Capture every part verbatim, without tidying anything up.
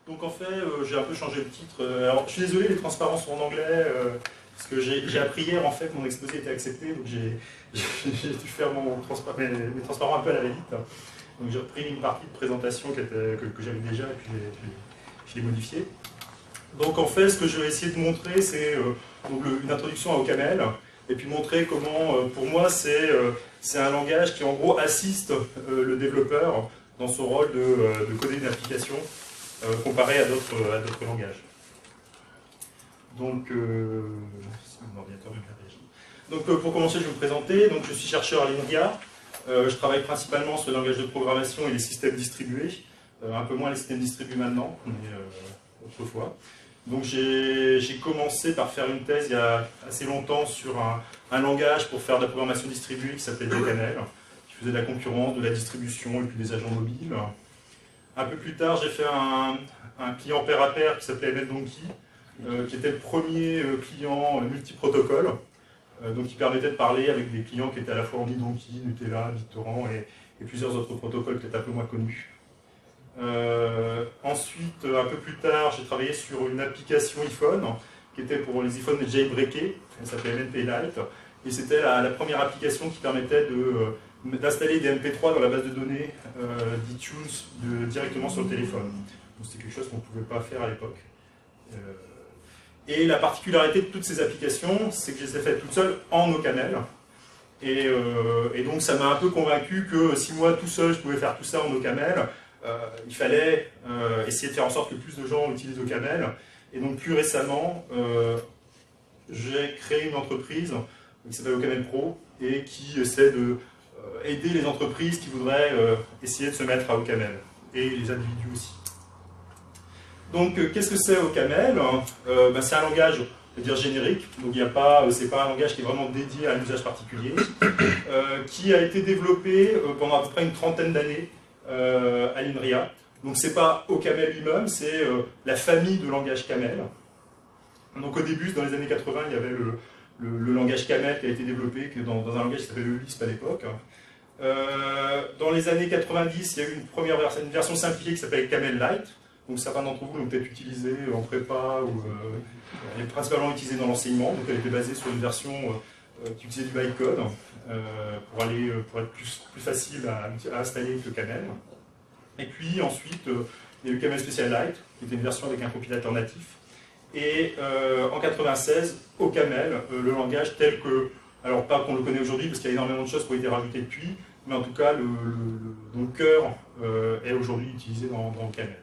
Donc en fait, euh, j'ai un peu changé le titre. Alors je suis désolé, les transparents sont en anglais, euh, parce que j'ai appris hier en fait que mon exposé était accepté, donc j'ai dû faire mon transpa mes, mes transparents un peu à la va-vite. Donc j'ai repris une partie de présentation qui était, que, que j'avais déjà et puis je l'ai modifié. Donc en fait, ce que je vais essayer de montrer, c'est euh, une introduction à OCaml, et puis montrer comment, euh, pour moi, c'est euh, un langage qui en gros assiste euh, le développeur dans son rôle de, euh, de coder une application euh, comparé à d'autres langages. Donc, euh, mon ordinateur me réagit. Donc euh, pour commencer, je vais me présenter. Donc, je suis chercheur à l'INRIA. Euh, je travaille principalement sur le langage de programmation et les systèmes distribués. Euh, un peu moins les systèmes distribués maintenant, mais euh, autrefois. Donc j'ai commencé par faire une thèse il y a assez longtemps sur un, un langage pour faire de la programmation distribuée qui s'appelait jCaml, qui faisait de la concurrence, de la distribution et puis des agents mobiles. Un peu plus tard, j'ai fait un, un client pair à pair qui s'appelait MLDonkey, euh, qui était le premier euh, client euh, multi-protocole, euh, donc qui permettait de parler avec des clients qui étaient à la fois OmniDonkey, Gnutella, BitTorrent et, et plusieurs autres protocoles peut-être un peu moins connus. Euh, ensuite, un peu plus tard, j'ai travaillé sur une application iPhone qui était pour les iPhones jailbreakés, elle s'appelait M N P Lite, et c'était la, la première application qui permettait d'installer des M P trois dans la base de données euh, d'iTunes directement sur le téléphone. C'était quelque chose qu'on ne pouvait pas faire à l'époque. Euh, et la particularité de toutes ces applications, c'est que je les ai faites toutes seules en OCaml. Et, euh, et donc ça m'a un peu convaincu que si moi tout seul je pouvais faire tout ça en OCaml, Euh, il fallait euh, essayer de faire en sorte que plus de gens utilisent OCaml. Et donc plus récemment, euh, j'ai créé une entreprise qui s'appelle OCaml Pro et qui essaie de euh, aider les entreprises qui voudraient euh, essayer de se mettre à OCaml, et les individus aussi. Donc euh, qu'est-ce que c'est OCaml? euh, ben, C'est un langage, je veux dire, générique, donc il n'y a pas, c'est pas un langage qui est vraiment dédié à un usage particulier, euh, qui a été développé euh, pendant à peu près une trentaine d'années Euh, à l'INRIA. Donc c'est pas OCaml lui-même, c'est euh, la famille de langage Camel. Donc au début, dans les années quatre-vingt, il y avait le, le, le langage Camel qui a été développé que dans, dans un langage qui s'appelait le Lisp à l'époque. Euh, dans les années quatre-vingt-dix, il y a eu une première version, une version simplifiée qui s'appelle Camel Lite. Donc certains d'entre vous l'ont peut-être utilisé en prépa, ou euh, elle est principalement utilisée dans l'enseignement. Donc elle était basée sur une version euh, qui utilisait du bytecode. Euh, pour, aller, pour être plus, plus facile à, à installer que Camel. Et puis ensuite, euh, il y a eu Camel Special-Lite, qui était une version avec un compilateur natif. Et euh, en quatre-vingt-seize, OCaml, euh, le langage tel que, alors pas qu'on le connaît aujourd'hui, parce qu'il y a énormément de choses qui ont été rajoutées depuis, mais en tout cas, le, le, le cœur euh, est aujourd'hui utilisé dans, dans OCaml.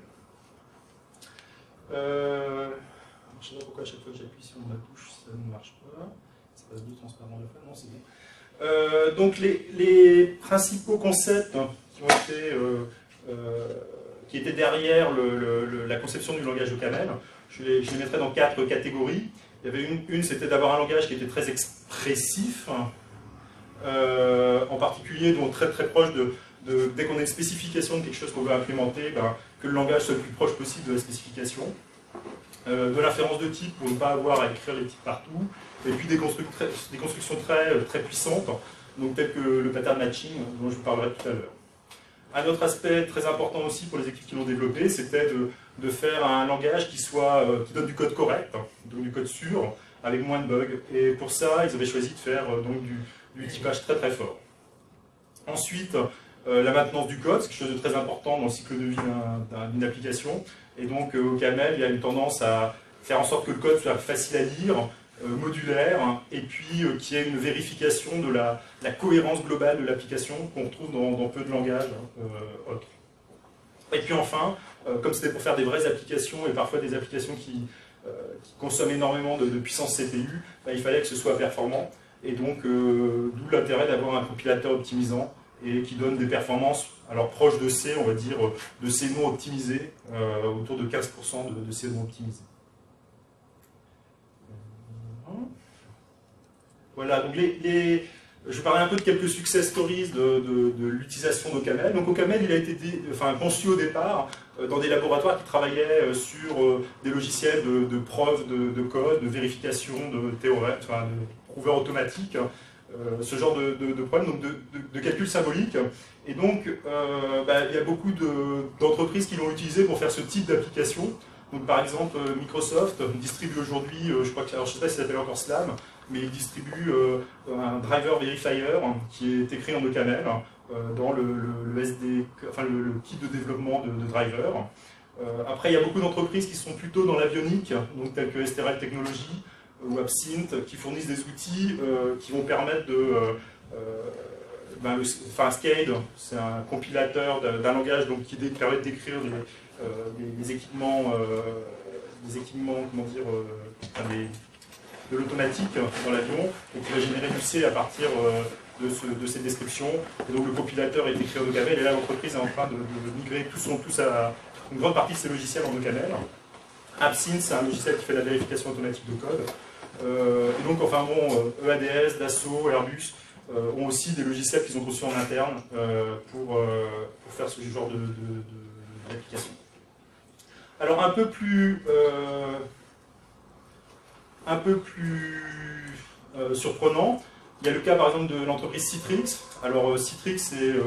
Euh, je ne sais pas pourquoi à chaque fois que j'appuie sur ma touche, ça ne marche pas. Ça passe deux transparents de fois, non, c'est bon. Euh, donc les, les principaux concepts qui, ont été, euh, euh, qui étaient derrière le, le, la conception du langage OCaml, je les, je les mettrais dans quatre catégories. Il y avait une, une c'était d'avoir un langage qui était très expressif, euh, en particulier donc très très proche de, de dès qu'on a une spécification de quelque chose qu'on veut implémenter, ben, que le langage soit le plus proche possible de la spécification. Euh, de l'inférence de type pour ne pas avoir à écrire les types partout, et puis des, construc très, des constructions très, très puissantes, donc telles que le pattern matching, dont je vous parlerai tout à l'heure. Un autre aspect très important aussi pour les équipes qui l'ont développé, c'était de, de faire un langage qui, soit, euh, qui donne du code correct, donc du code sûr, avec moins de bugs, et pour ça, ils avaient choisi de faire euh, donc, du, du typage très très fort. Ensuite, euh, la maintenance du code, c'est quelque chose de très important dans le cycle de vie d'une application. Et donc, euh, OCaml, il y a une tendance à faire en sorte que le code soit facile à lire, euh, modulaire, hein, et puis euh, qu'il y ait une vérification de la, la cohérence globale de l'application qu'on retrouve dans, dans peu de langages euh, autres. Et puis enfin, euh, comme c'était pour faire des vraies applications, et parfois des applications qui, euh, qui consomment énormément de, de puissance C P U, ben, il fallait que ce soit performant. Et donc, euh, d'où l'intérêt d'avoir un compilateur optimisant, et qui donne des performances alors proches de C, on va dire, de C non optimisé, euh, autour de quinze pour cent de, de C non optimisé. Voilà, donc les, les, je vais parler un peu de quelques success stories de, de, de l'utilisation d'OCaml. Donc OCaml, il a été dé, enfin, conçu au départ euh, dans des laboratoires qui travaillaient euh, sur euh, des logiciels de, de preuve de, de code, de vérification de théorèmes, enfin, de prouveurs automatiques, euh, ce genre de, de, de problème, donc de, de, de calcul symbolique. Et donc, euh, bah, il y a beaucoup d'entreprises qui l'ont utilisé pour faire ce type d'application. Donc, par exemple, Microsoft distribue aujourd'hui, euh, je crois que, alors, je ne sais pas si ça s'appelle encore Slam, mais il distribue euh, un driver verifier hein, qui est écrit en OCaml euh, dans le, le, le S D, enfin le, le kit de développement de, de driver. Euh, après, il y a beaucoup d'entreprises qui sont plutôt dans l'avionique, donc telles que S T R L Technologies ou Absinthe, qui fournissent des outils euh, qui vont permettre de... Euh, euh, ben le, enfin, Scade, c'est un compilateur d'un langage donc, qui permet d'écrire les, euh, les, les équipements, euh, les équipements, comment dire, euh, enfin, les, de l'automatique dans l'avion, et qui va générer du C à partir euh, de, ce, de ces descriptions. Et donc le compilateur est écrit en OCaml, et là l'entreprise est en train de, de migrer tout son, tout sa, une grande partie de ses logiciels en OCaml. Absinthe, c'est un logiciel qui fait la vérification automatique de code. Euh, et donc, enfin bon, E A D S, Dassault, Airbus euh, ont aussi des logiciels qu'ils ont conçus en interne euh, pour, euh, pour faire ce genre d'application. Alors un peu plus, euh, un peu plus euh, surprenant, il y a le cas par exemple de l'entreprise Citrix. Alors euh, Citrix, c'est euh,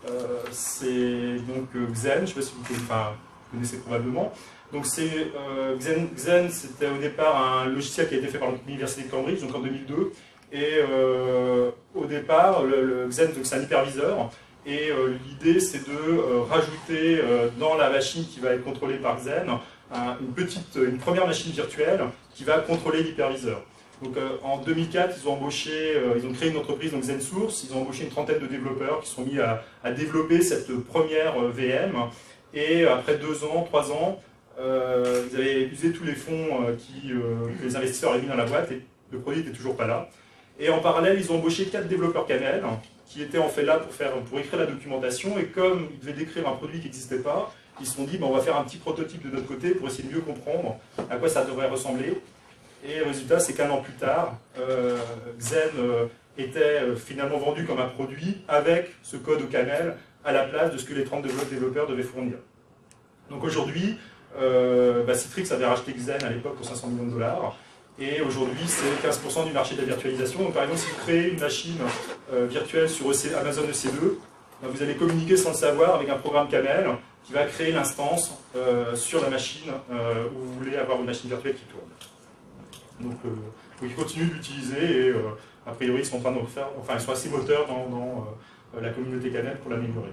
euh, donc euh, Xen, je ne sais pas si vous connaissez, enfin, vous connaissez probablement. Donc c'est euh, Xen, Xen c'était au départ un logiciel qui a été fait par l'université de Cambridge, donc en deux mille deux. Et euh, au départ, le, le Xen, c'est un hyperviseur. Et euh, l'idée, c'est de euh, rajouter euh, dans la machine qui va être contrôlée par Xen, un, une, petite, une première machine virtuelle qui va contrôler l'hyperviseur. Donc euh, en deux mille quatre, ils ont embauché, euh, ils ont créé une entreprise, donc XenSource, ils ont embauché une trentaine de développeurs qui sont mis à, à développer cette première euh, V M. Et après deux ans, trois ans, euh, ils avaient usé tous les fonds euh, qui, euh, que les investisseurs avaient mis dans la boîte et le produit n'était toujours pas là. Et en parallèle, ils ont embauché quatre développeurs Camel qui étaient en fait là pour, faire, pour écrire la documentation. Et comme ils devaient décrire un produit qui n'existait pas, ils se sont dit, ben, on va faire un petit prototype de notre côté pour essayer de mieux comprendre à quoi ça devrait ressembler. Et le résultat, c'est qu'un an plus tard, euh, Xen euh, était euh, finalement vendu comme un produit avec ce code au Camel à la place de ce que les trente développeurs devaient fournir. Donc aujourd'hui, euh, bah, Citrix avait racheté Xen à l'époque pour cinq cents millions de dollars. Et aujourd'hui, c'est quinze pour cent du marché de la virtualisation. Donc par exemple, si vous créez une machine euh, virtuelle sur E C, Amazon E C deux, bah, vous allez communiquer sans le savoir avec un programme Camel qui va créer l'instance euh, sur la machine euh, où vous voulez avoir une machine virtuelle qui tourne. Donc, euh, donc ils continuent d'utiliser et euh, a priori ils sont en train de refaire, enfin ils sont assez moteurs dans, dans euh, la communauté Camel pour l'améliorer.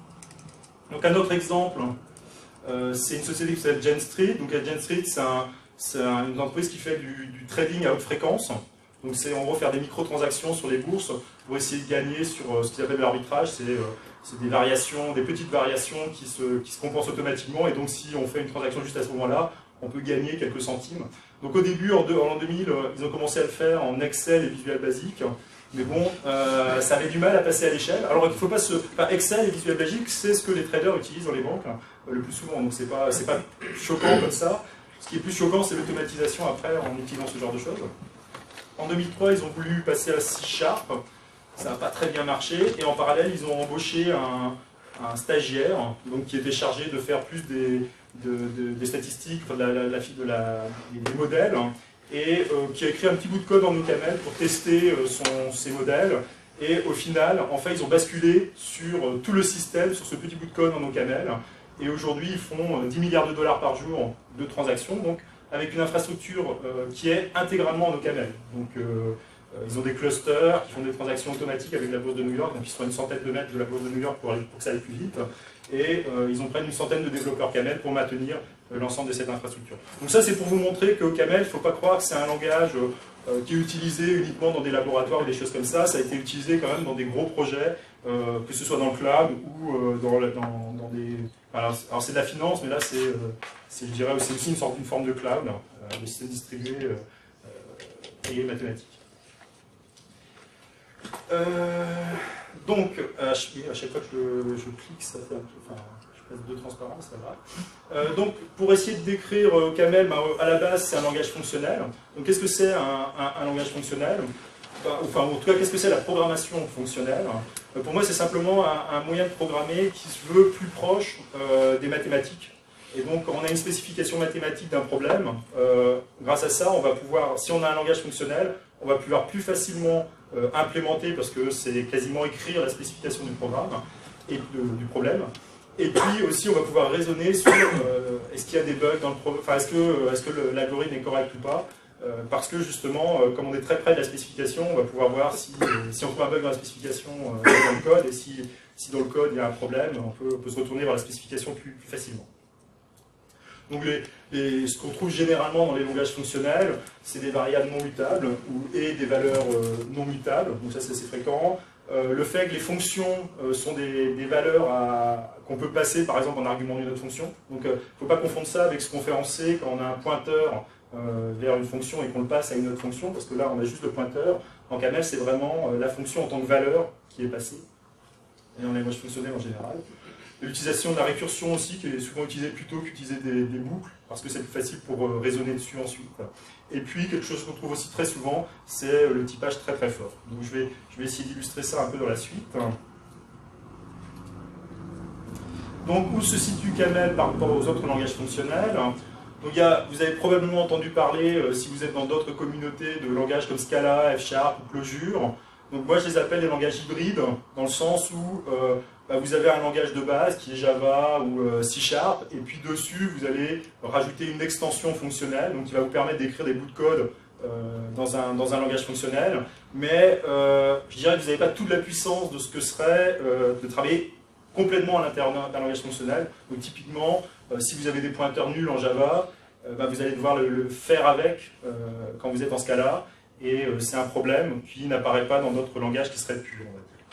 Donc un autre exemple, euh, c'est une société qui s'appelle Genstreet. Donc Genstreet, c'est un, un, une entreprise qui fait du, du trading à haute fréquence. Donc c'est en gros faire des microtransactions sur les bourses pour essayer de gagner sur euh, ce qu'ils appellent l'arbitrage. C'est euh, des variations, des petites variations qui se, qui se compensent automatiquement. Et donc si on fait une transaction juste à ce moment-là, on peut gagner quelques centimes. Donc au début, en, deux, en deux mille, ils ont commencé à le faire en Excel et Visual Basic, mais bon, euh, ça avait du mal à passer à l'échelle. Alors il faut pas se... Enfin, Excel et Visual Basic, c'est ce que les traders utilisent dans les banques hein, le plus souvent, donc c'est pas, c'est pas choquant comme ça. Ce qui est plus choquant, c'est l'automatisation après en utilisant ce genre de choses. En deux mille trois, ils ont voulu passer à C Sharp, ça n'a pas très bien marché, et en parallèle, ils ont embauché un, un stagiaire donc, qui était chargé de faire plus des... De, de, des statistiques, enfin de la, la, la, de la, des modèles, hein, et euh, qui a écrit un petit bout de code en OCaml pour tester euh, son, ses modèles. Et au final, en fait, ils ont basculé sur euh, tout le système, sur ce petit bout de code en OCaml. Et aujourd'hui, ils font euh, dix milliards de dollars par jour de transactions, donc avec une infrastructure euh, qui est intégralement en OCaml. Donc, euh, ils ont des clusters qui font des transactions automatiques avec la bourse de New York, donc ils sont à une centaine de mètres de la bourse de New York pour, aller, pour que ça aille plus vite. Et euh, ils ont près d'une centaine de développeurs Camel pour maintenir euh, l'ensemble de cette infrastructure. Donc ça, c'est pour vous montrer que Camel, il ne faut pas croire que c'est un langage euh, qui est utilisé uniquement dans des laboratoires ou des choses comme ça. Ça a été utilisé quand même dans des gros projets, euh, que ce soit dans le cloud ou euh, dans, dans, dans des... Alors, alors c'est de la finance, mais là, c'est, euh, je dirais, c'est aussi une sorte d'une forme de cloud, euh, de système distribué euh, euh, et mathématique. Euh, donc, à chaque fois que je, je clique, ça fait un peu, enfin, je passe de transparence, ça va. Euh, donc, pour essayer de décrire euh, Camel, ben, à la base, c'est un langage fonctionnel. Donc, qu'est-ce que c'est un, un, un langage fonctionnel? Enfin, en tout cas, qu'est-ce que c'est la programmation fonctionnelle? Pour moi, c'est simplement un, un moyen de programmer qui se veut plus proche euh, des mathématiques Et donc, quand on a une spécification mathématique d'un problème, euh, grâce à ça, on va pouvoir, si on a un langage fonctionnel, on va pouvoir plus facilement euh, implémenter, parce que c'est quasiment écrire la spécification du programme et de, du problème. Et puis aussi, on va pouvoir raisonner sur euh, est-ce qu'il y a des bugs dans le programme, enfin, est-ce que, est-ce que l'algorithme est correct ou pas. Euh, parce que justement, euh, comme on est très près de la spécification, on va pouvoir voir si, euh, si on trouve un bug dans la spécification euh, dans le code, et si, si dans le code il y a un problème, on peut, on peut se retourner vers la spécification plus, plus facilement. Donc les, les, ce qu'on trouve généralement dans les langages fonctionnels, c'est des variables non mutables ou, et des valeurs euh, non mutables, donc ça c'est assez fréquent. Euh, le fait que les fonctions euh, sont des, des valeurs qu'on peut passer par exemple en argument d'une autre fonction. Donc il euh, ne faut pas confondre ça avec ce qu'on fait en C quand on a un pointeur euh, vers une fonction et qu'on le passe à une autre fonction, parce que là on a juste le pointeur. En Camel c'est vraiment euh, la fonction en tant que valeur qui est passée, et en langage fonctionnel en général. L'utilisation de la récursion aussi, qui est souvent utilisée plutôt qu'utiliser des, des boucles, parce que c'est plus facile pour euh, raisonner dessus ensuite. Et puis, quelque chose qu'on trouve aussi très souvent, c'est le typage très très fort. Donc je vais, je vais essayer d'illustrer ça un peu dans la suite. Donc, où se situe Camel par rapport aux autres langages fonctionnels? Donc, il y a, vous avez probablement entendu parler, euh, si vous êtes dans d'autres communautés, de langages comme Scala, F Sharp ou Clojure. Donc moi, je les appelle les langages hybrides, dans le sens où euh, bah, vous avez un langage de base qui est Java ou euh, C Sharp, et puis dessus, vous allez rajouter une extension fonctionnelle, donc qui va vous permettre d'écrire des bouts de code euh, dans, un, dans un langage fonctionnel. Mais euh, je dirais que vous n'avez pas toute la puissance de ce que serait euh, de travailler complètement à l'intérieur d'un langage fonctionnel. Donc typiquement, euh, si vous avez des pointeurs nuls en Java, euh, bah, vous allez devoir le, le faire avec euh, quand vous êtes en Scala. Et euh, c'est un problème qui n'apparaît pas dans d'autres langages qui seraient purs, on va dire.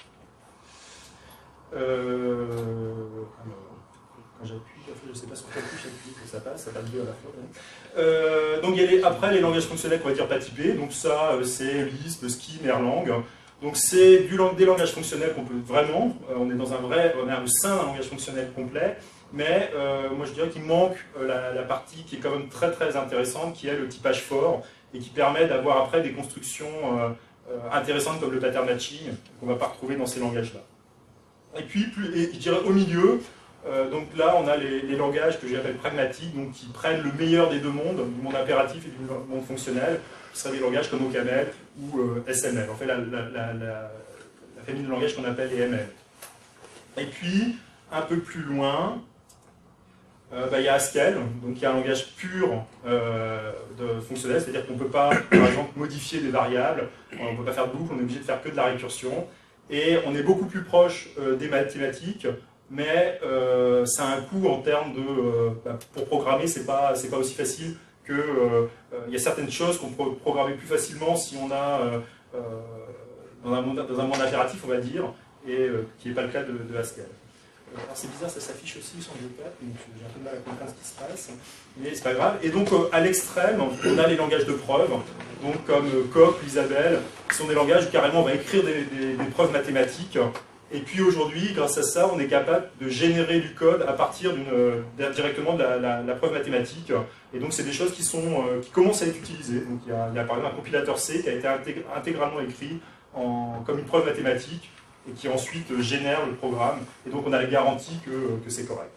Euh, alors, quand j'appuie, je ne sais pas sur quelle touche j'appuie que ça passe, ça passe deux à la fois. Euh, donc il y a les, après les langages fonctionnels qu'on va dire pas typés, donc ça c'est Lisp, Scheme, Erlang. Donc c'est des langages fonctionnels qu'on peut vraiment, euh, on est dans un vrai, on est au sein d'un langage fonctionnel complet, mais euh, moi je dirais qu'il manque euh, la, la partie qui est quand même très très intéressante, qui est le typage fort, et qui permet d'avoir après des constructions euh, euh, intéressantes comme le pattern matching, qu'on ne va pas retrouver dans ces langages-là. Et puis, plus, et, je dirais au milieu, euh, donc là on a les, les langages que j'appelle pragmatiques, donc qui prennent le meilleur des deux mondes, du monde impératif et du monde fonctionnel, qui seraient des langages comme OCaml ou euh, S M L, en fait la, la, la, la, la famille de langages qu'on appelle les M L. Et puis, un peu plus loin, Euh, bah, il y a Haskell, donc il y a un langage pur euh, de fonctionnel, c'est-à-dire qu'on ne peut pas, par exemple, modifier des variables, on ne peut pas faire de boucle, on est obligé de faire que de la récursion, et on est beaucoup plus proche euh, des mathématiques, mais euh, ça a un coût en termes de... Euh, bah, pour programmer, c'est pas, c'est pas aussi facile que... Euh, euh, il y a certaines choses qu'on peut programmer plus facilement si on a... Euh, euh, dans, un monde, dans un monde impératif, on va dire, et euh, qui n'est pas le cas de, de Haskell. Alors c'est bizarre, ça s'affiche aussi sans que je le tape, donc j'ai un peu de mal à comprendre ce qui se passe, mais c'est pas grave. Et donc euh, à l'extrême, on a les langages de preuve, donc comme euh, Coq, Isabelle, qui sont des langages où carrément on va écrire des, des, des preuves mathématiques. Et puis aujourd'hui, grâce à ça, on est capable de générer du code à partir d'une euh, directement de la, la, la preuve mathématique. Et donc c'est des choses qui, sont, euh, qui commencent à être utilisées. Donc il y a, il y a par exemple un compilateur C qui a été intég intégralement écrit en, comme une preuve mathématique, et qui ensuite génère le programme, et donc on a la garantie que, que c'est correct.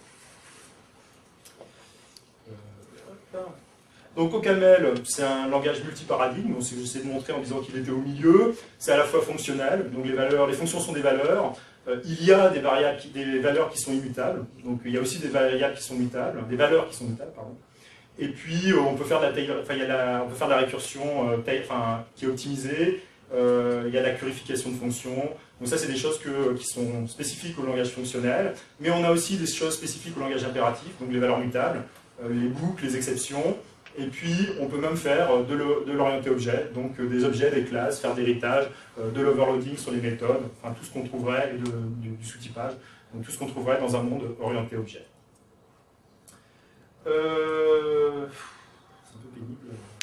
Euh, donc OCaml, c'est un langage multiparadigme, donc j'essaie de montrer en disant qu'il était au milieu, c'est à la fois fonctionnel, donc les, valeurs, les fonctions sont des valeurs, euh, il y a des, variables qui, des valeurs qui sont immutables, donc il y a aussi des variables qui sont mutables, des valeurs qui sont mutables, pardon. Et puis euh, on peut faire de la, taille, enfin, il y a la, on peut faire de la récursion euh, taille, enfin, qui est optimisée. Euh, il y a la purification de fonctions. Donc ça, c'est des choses que, qui sont spécifiques au langage fonctionnel. Mais on a aussi des choses spécifiques au langage impératif, donc les valeurs mutables, euh, les boucles, les exceptions. Et puis, on peut même faire de l'orienté objet, donc euh, des objets, des classes, faire d'héritage, euh, de l'overloading sur les méthodes, enfin tout ce qu'on trouverait, et de, du, du sous-typage, donc tout ce qu'on trouverait dans un monde orienté objet. Euh... C'est un peu pénible.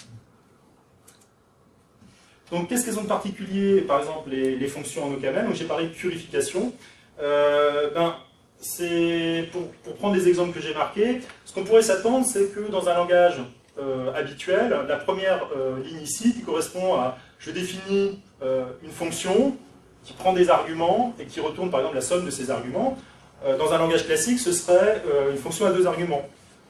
Donc, qu'est-ce qu'elles ont de particulier, par exemple, les, les fonctions en OCaml? Donc, j'ai parlé de purification. Euh, ben, pour, pour prendre des exemples que j'ai marqués, ce qu'on pourrait s'attendre, c'est que dans un langage euh, habituel, la première euh, ligne ici, qui correspond à je définis euh, une fonction qui prend des arguments et qui retourne, par exemple, la somme de ces arguments. Euh, dans un langage classique, ce serait euh, une fonction à deux arguments.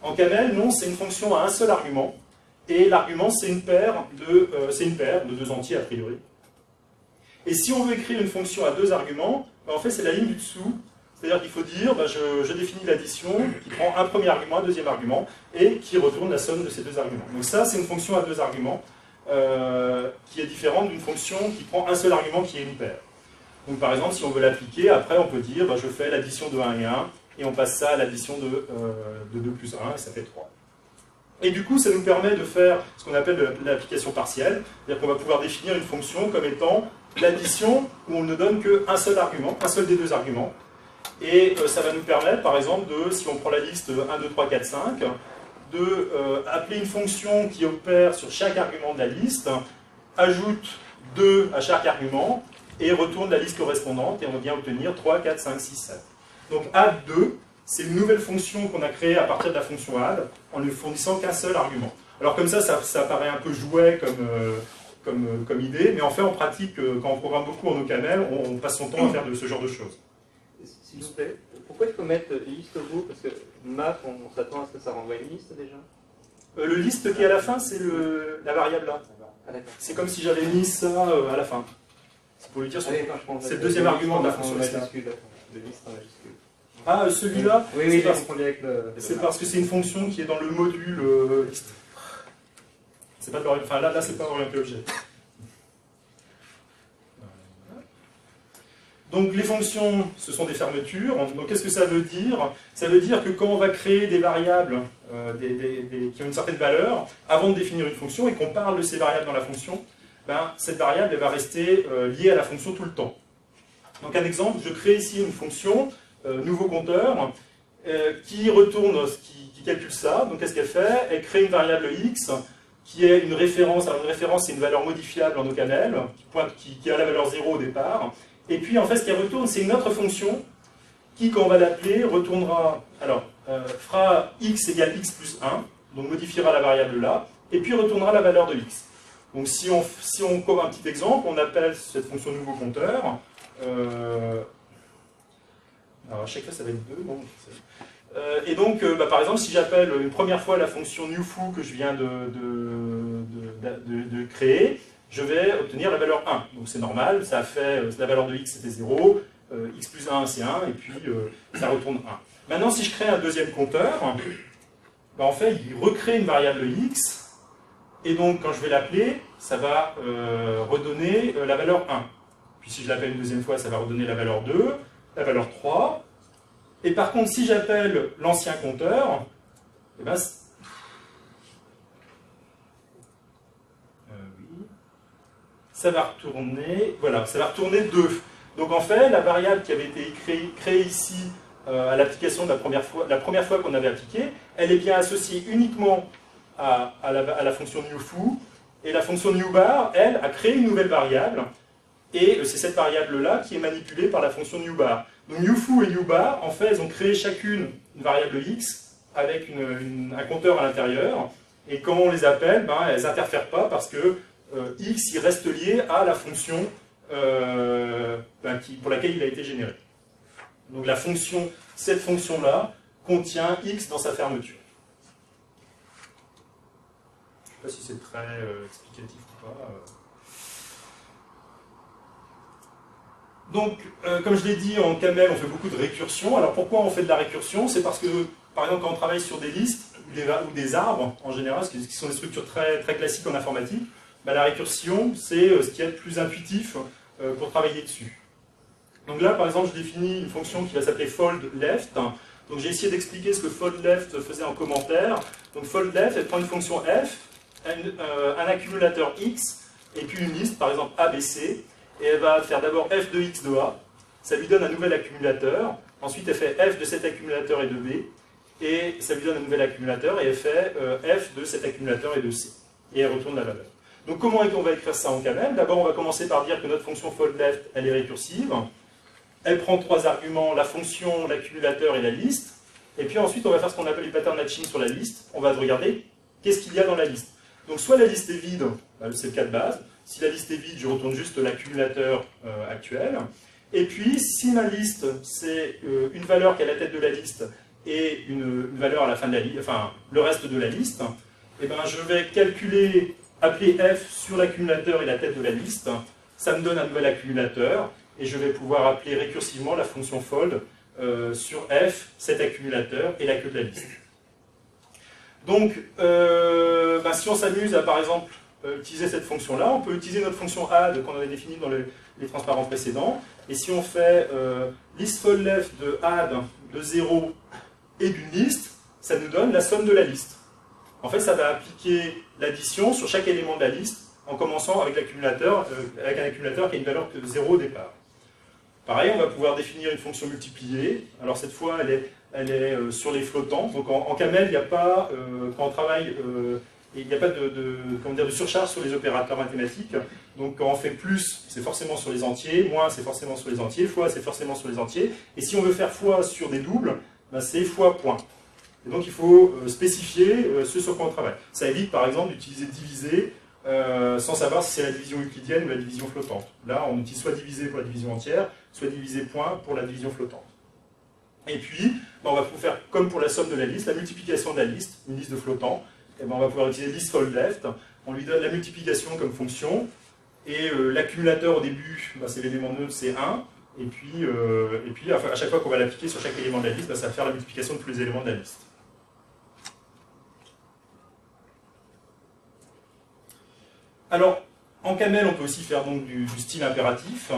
En camel, non, c'est une fonction à un seul argument, et l'argument, c'est une paire de, euh, c'est une paire de deux entiers a priori. Et si on veut écrire une fonction à deux arguments, ben en fait, c'est la ligne du dessous. C'est-à-dire qu'il faut dire, ben je, je définis l'addition qui prend un premier argument, un deuxième argument, et qui retourne la somme de ces deux arguments. Donc ça, c'est une fonction à deux arguments, euh, qui est différente d'une fonction qui prend un seul argument qui est une paire. Donc par exemple, si on veut l'appliquer, après on peut dire, ben je fais l'addition de un et un, et on passe ça à l'addition de, euh, de deux plus un, et ça fait trois. Et du coup, ça nous permet de faire ce qu'on appelle l'application partielle, c'est-à-dire qu'on va pouvoir définir une fonction comme étant l'addition où on ne donne qu'un seul argument, un seul des deux arguments. Et euh, ça va nous permettre, par exemple, de, si on prend la liste un, deux, trois, quatre, cinq, de euh, appeler une fonction qui opère sur chaque argument de la liste, ajoute deux à chaque argument, et retourne la liste correspondante, et on va bien obtenir trois, quatre, cinq, six, sept. Donc add deux, c'est une nouvelle fonction qu'on a créée à partir de la fonction add, en ne fournissant qu'un seul argument. Alors comme ça, ça, ça paraît un peu jouet comme, euh, comme, euh, comme idée, mais en fait, en pratique, euh, quand on programme beaucoup en O C A M L, on, on passe son temps à faire de ce genre de choses. S'il vous plaît, pourquoi il faut mettre liste au bout? Parce que map, on, on s'attend à ce que ça renvoie une liste déjà. Euh, le list qui est à la fin, c'est la variable là. Ah, c'est comme si j'avais mis ça euh, à la fin. C'est pour lui dire, ah, c'est le deuxième argument de la fonction list. Le list en majuscule. Ah, celui-là, oui, oui, c'est parce, parce que c'est une fonction qui est dans le module euh, list. C'est pas de enfin, là, là c'est pas orienté objet. Donc les fonctions, ce sont des fermetures. Donc qu'est-ce que ça veut dire? Ça veut dire que quand on va créer des variables euh, des, des, des, qui ont une certaine valeur, avant de définir une fonction, et qu'on parle de ces variables dans la fonction, ben, cette variable elle va rester euh, liée à la fonction tout le temps. Donc un exemple, je crée ici une fonction, euh, nouveau compteur, euh, qui retourne, qui, qui calcule ça. Donc qu'est-ce qu'elle fait? Elle crée une variable x, qui est une référence. Alors une référence, c'est une valeur modifiable en O C A M L, qui, pointe, qui, qui a la valeur zéro au départ. Et puis en fait, ce qu'elle retourne, c'est une autre fonction qui, quand on va l'appeler, retournera, alors, euh, fera x égale x plus un, donc modifiera la variable là, et puis retournera la valeur de x. Donc si on, si on comme un petit exemple, on appelle cette fonction nouveau compteur, euh, alors à chaque fois ça va être deux, bon, euh, et donc euh, bah, par exemple, si j'appelle une première fois la fonction newFoo que je viens de, de, de, de, de créer, je vais obtenir la valeur un. Donc c'est normal, ça a fait, la valeur de x c'était zéro, euh, x plus un c'est un, et puis euh, ça retourne un. Maintenant, si je crée un deuxième compteur, ben, en fait, il recrée une variable x, et donc quand je vais l'appeler, ça va euh, redonner euh, la valeur un. Puis si je l'appelle une deuxième fois, ça va redonner la valeur deux, la valeur trois. Et par contre, si j'appelle l'ancien compteur, eh ben, ça va retourner, voilà, ça va retourner deux. Donc en fait, la variable qui avait été créée, créée ici euh, à l'application de la première fois, la première fois qu'on avait appliqué, elle est bien associée uniquement à, à, la, à la fonction newFoo, et la fonction newBar, elle, a créé une nouvelle variable, et c'est cette variable-là qui est manipulée par la fonction newBar. Donc newFoo et newBar, en fait, elles ont créé chacune une variable x avec une, une, un compteur à l'intérieur, et quand on les appelle, ben, elles n'interfèrent pas parce que Euh, x il reste lié à la fonction euh, ben, qui, pour laquelle il a été généré. Donc la fonction, cette fonction-là contient x dans sa fermeture. Je ne sais pas si c'est très euh, explicatif ou pas. Euh. Donc, euh, comme je l'ai dit, en C A M L, on fait beaucoup de récursion. Alors pourquoi on fait de la récursion? C'est parce que, par exemple, quand on travaille sur des listes ou des, ou des arbres, en général, ce qui sont des structures très, très classiques en informatique, bah, la récursion, c'est ce qui est le plus intuitif euh, pour travailler dessus. Donc là, par exemple, je définis une fonction qui va s'appeler foldLeft. Donc j'ai essayé d'expliquer ce que foldLeft faisait en commentaire. Donc foldLeft, elle prend une fonction f, un, euh, un accumulateur x, et puis une liste, par exemple A B C, et elle va faire d'abord f de x de A, ça lui donne un nouvel accumulateur, ensuite elle fait f de cet accumulateur et de B, et ça lui donne un nouvel accumulateur, et elle fait euh, f de cet accumulateur et de C, et elle retourne la valeur. Donc comment on va écrire ça en C A M L? D'abord on va commencer par dire que notre fonction foldLeft, elle est récursive. Elle prend trois arguments, la fonction, l'accumulateur et la liste. Et puis ensuite on va faire ce qu'on appelle du pattern matching sur la liste. On va regarder qu'est-ce qu'il y a dans la liste. Donc soit la liste est vide, bah, c'est le cas de base. Si la liste est vide, je retourne juste l'accumulateur euh, actuel. Et puis si ma liste c'est euh, une valeur qui est à la tête de la liste et une, une valeur à la fin de la liste, enfin le reste de la liste, et ben, je vais calculer, appeler f sur l'accumulateur et la tête de la liste, ça me donne un nouvel accumulateur, et je vais pouvoir appeler récursivement la fonction fold euh, sur f, cet accumulateur, et la queue de la liste. Donc, euh, ben, si on s'amuse à, par exemple, euh, utiliser cette fonction-là, on peut utiliser notre fonction add qu'on avait définie dans le, les transparents précédents, et si on fait euh, listFoldLeft de add de zéro et d'une liste, ça nous donne la somme de la liste. En fait, ça va appliquer l'addition sur chaque élément de la liste, en commençant avec l'accumulateur, euh, avec un accumulateur qui a une valeur de zéro au départ. Pareil, on va pouvoir définir une fonction multipliée. Alors cette fois, elle est, elle est euh, sur les flottants. Donc en, en camel, il n'y a pas, euh, quand on travaille, euh, il n'y a pas de, de, comment dire, de surcharge sur les opérateurs mathématiques. Donc quand on fait plus, c'est forcément sur les entiers, moins, c'est forcément sur les entiers, fois, c'est forcément sur les entiers. Et si on veut faire fois sur des doubles, ben, c'est fois point. Et donc il faut euh, spécifier euh, ce sur quoi on travaille. Ça évite par exemple d'utiliser diviser euh, sans savoir si c'est la division euclidienne ou la division flottante. Là, on utilise soit diviser pour la division entière, soit diviser point pour la division flottante. Et puis, ben, on va pouvoir faire comme pour la somme de la liste, la multiplication de la liste, une liste de flottants. Et ben, on va pouvoir utiliser listFoldLeft, on lui donne la multiplication comme fonction, et euh, l'accumulateur au début, ben, c'est l'élément neutre, c'est un, et puis, euh, et puis à chaque fois qu'on va l'appliquer sur chaque élément de la liste, ben, ça va faire la multiplication de tous les éléments de la liste. Alors, en camel, on peut aussi faire donc du, du style impératif.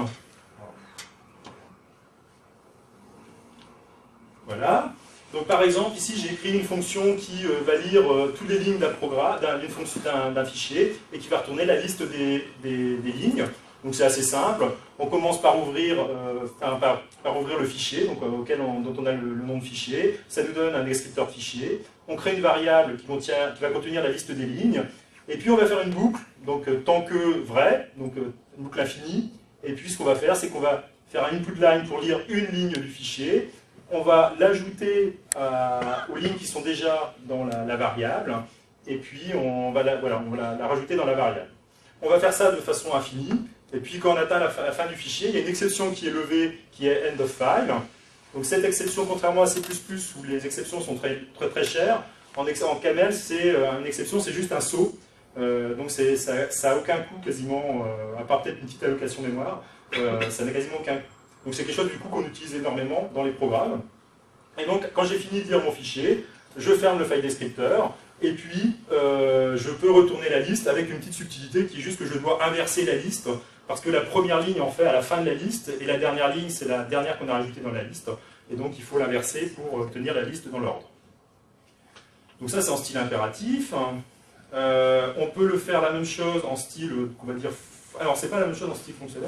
Voilà. Donc par exemple, ici j'ai écrit une fonction qui euh, va lire euh, toutes les lignes d'un programme, d'un fichier, et qui va retourner la liste des, des, des lignes. Donc c'est assez simple. On commence par ouvrir, euh, enfin, par, par ouvrir le fichier, donc, euh, auquel on, dont on a le, le nom de fichier. Ça nous donne un descripteur fichier. On crée une variable qui, contient, qui va contenir la liste des lignes. Et puis on va faire une boucle, donc euh, tant que vrai, donc euh, une boucle infinie. Et puis ce qu'on va faire, c'est qu'on va faire un input line pour lire une ligne du fichier. On va l'ajouter euh, aux lignes qui sont déjà dans la, la variable. Et puis on va, la, voilà, on va la, la rajouter dans la variable. On va faire ça de façon infinie. Et puis quand on atteint la fin, la fin du fichier, il y a une exception qui est levée, qui est end of file. Donc cette exception, contrairement à C plus plus, où les exceptions sont très très, très chères, en, en camel, c'est euh, une exception, c'est juste un saut. Euh, donc ça n'a aucun coût quasiment, euh, à part peut-être une petite allocation mémoire, euh, ça n'a quasiment aucun coût. Donc c'est quelque chose du coup qu'on utilise énormément dans les programmes. Et donc quand j'ai fini de lire mon fichier, je ferme le file descripteur, et puis euh, je peux retourner la liste avec une petite subtilité qui est juste que je dois inverser la liste, parce que la première ligne en fait à la fin de la liste, et la dernière ligne c'est la dernière qu'on a rajoutée dans la liste, et donc il faut l'inverser pour obtenir la liste dans l'ordre. Donc ça c'est en style impératif. Euh, on peut le faire la même chose en style, on va dire, alors c'est pas la même chose en style fonctionnel.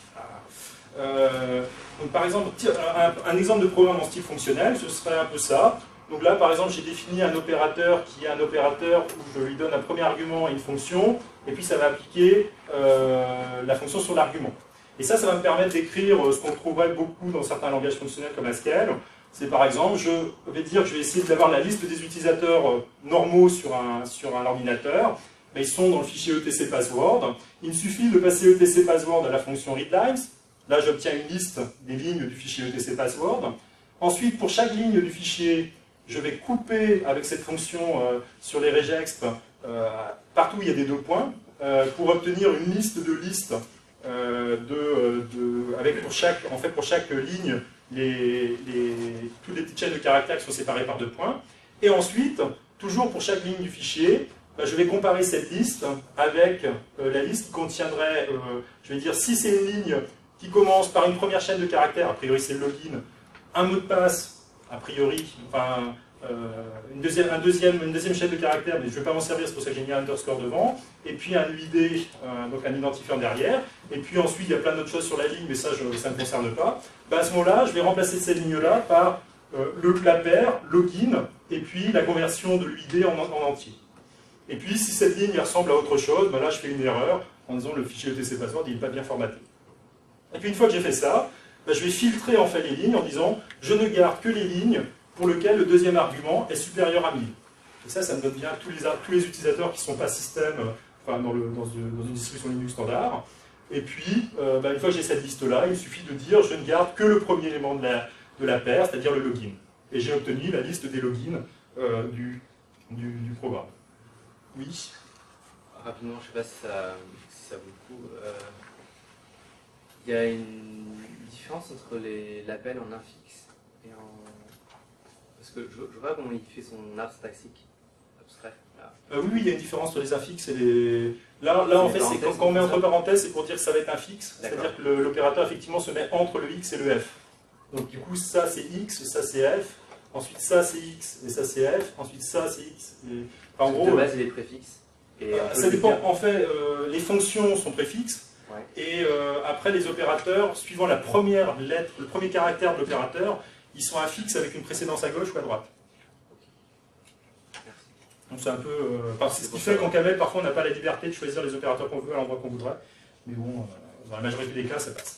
Euh, donc par exemple, un, un exemple de programme en style fonctionnel, ce serait un peu ça. Donc là par exemple j'ai défini un opérateur qui est un opérateur où je lui donne un premier argument et une fonction, et puis ça va appliquer euh, la fonction sur l'argument. Et ça, ça va me permettre d'écrire ce qu'on trouverait beaucoup dans certains langages fonctionnels comme Haskell. C'est par exemple, je vais dire que je vais essayer d'avoir la liste des utilisateurs normaux sur un, sur un ordinateur. Mais ils sont dans le fichier etcpassword. Il me suffit de passer etcpassword à la fonction readlines. Là, j'obtiens une liste des lignes du fichier etcpassword. Ensuite, pour chaque ligne du fichier, je vais couper avec cette fonction euh, sur les regex, euh, partout où il y a des deux points, euh, pour obtenir une liste de listes euh, de, de, avec pour chaque, en fait, pour chaque ligne, Les, les, toutes les petites chaînes de caractères qui sont séparées par deux points. Et ensuite, toujours pour chaque ligne du fichier, bah, je vais comparer cette liste avec euh, la liste qui contiendrait, euh, je vais dire, si c'est une ligne qui commence par une première chaîne de caractères, a priori c'est le login, un mot de passe, a priori, enfin, euh, une, deuxième, un deuxième, une deuxième chaîne de caractères, mais je ne vais pas m'en servir, c'est pour ça que j'ai mis un underscore devant, et puis un U I D, euh, donc un identifiant derrière, et puis ensuite il y a plein d'autres choses sur la ligne, mais ça, je, ça ne me concerne pas. Ben, à ce moment-là, je vais remplacer cette ligne-là par euh, le clapper, login, et puis la conversion de l'U I D en, en entier. Et puis si cette ligne ressemble à autre chose, ben là je fais une erreur en disant le fichier etcpassword n'est pas bien formaté. Et puis une fois que j'ai fait ça, ben, je vais filtrer en fait les lignes en disant je ne garde que les lignes pour lesquelles le deuxième argument est supérieur à mille. Et ça, ça me donne bien tous les, tous les utilisateurs qui ne sont pas système, enfin dans, le, dans, une, dans une distribution Linux standard. Et puis, euh, ben, une fois que j'ai cette liste-là, il suffit de dire je ne garde que le premier élément de la, de la paire, c'est-à-dire le login. et j'ai obtenu la liste des logins euh, du, du, du programme. Oui. Rapidement, je ne sais pas si ça, si ça vaut le coup. Euh, il y a une différence entre l'appel en infixe et en... Parce que je ne vois pas comment il fait son abstraxique. Abstrait. Euh, oui, oui, il y a une différence entre les infixes et les... Là, là en fait, c'est quand, quand on met entre parenthèses, c'est pour dire que ça va être un fixe. C'est-à-dire que l'opérateur, effectivement, se met entre le X et le F. Donc du coup, ça c'est X, ça c'est F. Ensuite, ça c'est X et ça c'est F. Ensuite, ça c'est X. Et... Enfin, en gros, de base, il est préfixe. Et euh, ça dépend. En fait, euh, les fonctions sont préfixes. Ouais. Et euh, après, les opérateurs, suivant la première lettre, le premier caractère de l'opérateur, ils sont affixes avec une précédence à gauche ou à droite. Donc c'est un peu... Euh, c'est ce qui fait qu'en Camel, parfois, on n'a pas la liberté de choisir les opérateurs qu'on veut à l'endroit qu'on voudrait. Mais bon, euh, dans la majorité des cas, ça passe.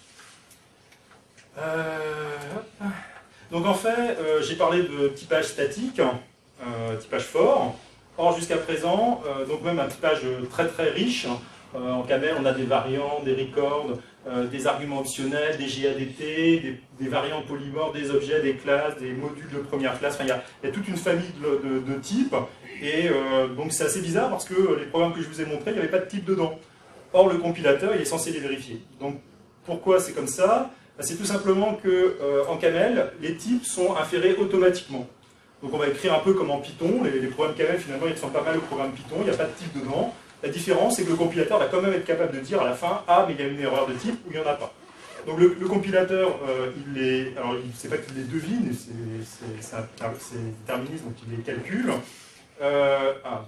Euh, donc en fait, euh, j'ai parlé de typage statique, euh, typage fort. Or, jusqu'à présent, euh, donc même un typage très très riche. Euh, en Camel, on a des variants, des records, euh, des arguments optionnels, des G A D T, des, des variants polymorphes, des objets, des classes, des modules de première classe. Enfin, il y a, il y a toute une famille de, de, de types. Et euh, donc c'est assez bizarre parce que les programmes que je vous ai montrés, il n'y avait pas de type dedans. Or, le compilateur, il est censé les vérifier. Donc, pourquoi c'est comme ça? C'est tout simplement qu'en euh, Camel, les types sont inférés automatiquement. Donc on va écrire un peu comme en Python. Les, les programmes Camel, finalement, ils ressemblent pas mal aux programmes Python. Il n'y a pas de type dedans. La différence, c'est que le compilateur va quand même être capable de dire à la fin « Ah, mais il y a une erreur de type » ou il n'y en a pas. Donc le, le compilateur, euh, il les, alors c'est pas qu'il les devine, c'est un déterminisme, donc il les calcule. Euh, ah,